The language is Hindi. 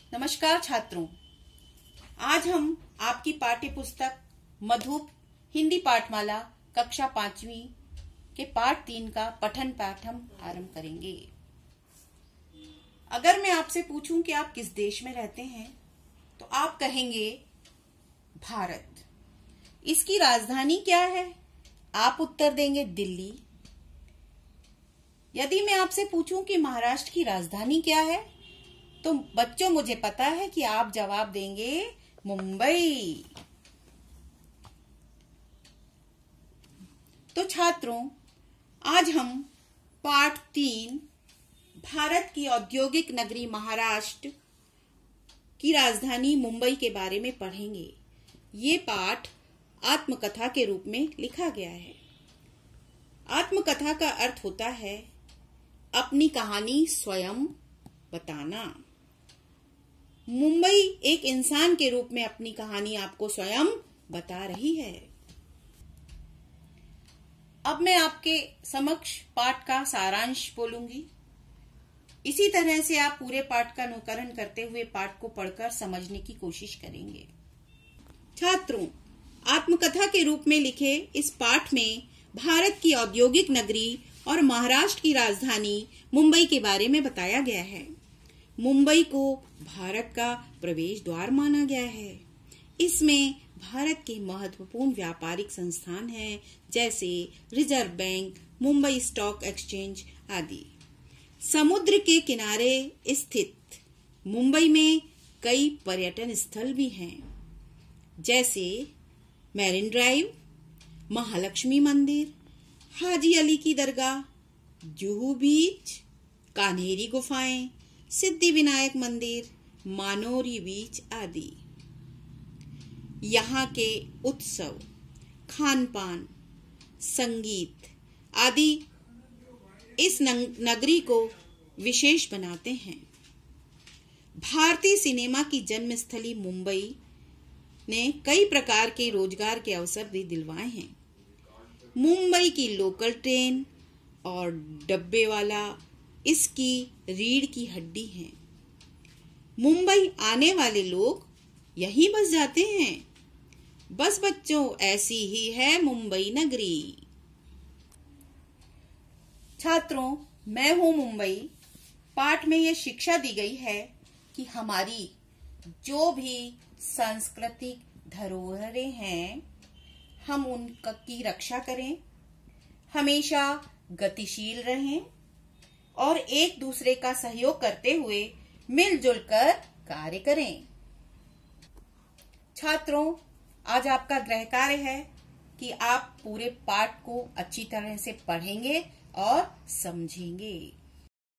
नमस्कार छात्रों, आज हम आपकी पाठ्य पुस्तक मधुप हिंदी पाठमाला कक्षा 5वीं के पाठ 3 का पठन पाठन आरंभ करेंगे। अगर मैं आपसे पूछूं कि आप किस देश में रहते हैं तो आप कहेंगे भारत। इसकी राजधानी क्या है? आप उत्तर देंगे दिल्ली। यदि मैं आपसे पूछूं कि महाराष्ट्र की राजधानी क्या है तो बच्चों मुझे पता है कि आप जवाब देंगे मुंबई। तो छात्रों, आज हम पाठ 3 भारत की औद्योगिक नगरी महाराष्ट्र की राजधानी मुंबई के बारे में पढ़ेंगे। ये पाठ आत्मकथा के रूप में लिखा गया है। आत्मकथा का अर्थ होता है अपनी कहानी स्वयं बताना। मुंबई एक इंसान के रूप में अपनी कहानी आपको स्वयं बता रही है। अब मैं आपके समक्ष पाठ का सारांश बोलूंगी। इसी तरह से आप पूरे पाठ का अनुकरण करते हुए पाठ को पढ़कर समझने की कोशिश करेंगे। छात्रों, आत्मकथा के रूप में लिखे इस पाठ में भारत की औद्योगिक नगरी और महाराष्ट्र की राजधानी मुंबई के बारे में बताया गया है। मुंबई को भारत का प्रवेश द्वार माना गया है। इसमें भारत के महत्वपूर्ण व्यापारिक संस्थान हैं, जैसे reserve bank, Mumbai stock exchange आदि। समुद्र के किनारे स्थित मुंबई में कई पर्यटन स्थल भी हैं, जैसे मैरिन ड्राइव, महालक्ष्मी मंदिर, हाजी अली की दरगाह, जुहू बीच, कान्हेरी गुफाएं, सिद्धि विनायक मंदिर, मानोरी बीच आदि। यहाँ के उत्सव, खान पान, संगीत आदि इस नगरी को विशेष बनाते हैं। भारतीय सिनेमा की जन्मस्थली मुंबई ने कई प्रकार के रोजगार के अवसर भी दिलवाए हैं। मुंबई की लोकल ट्रेन और डब्बे वाला इसकी रीढ़ की हड्डी है। मुंबई आने वाले लोग यहीं बस जाते हैं। बस बच्चों, ऐसी ही है मुंबई नगरी। छात्रों, मैं हूं मुंबई। पाठ में यह शिक्षा दी गई है कि हमारी जो भी सांस्कृतिक धरोहरें हैं, हम उनकी रक्षा करें, हमेशा गतिशील रहें और एक दूसरे का सहयोग करते हुए मिलजुल कर कार्य करें। छात्रों, आज आपका गृह कार्य है कि आप पूरे पाठ को अच्छी तरह से पढ़ेंगे और समझेंगे।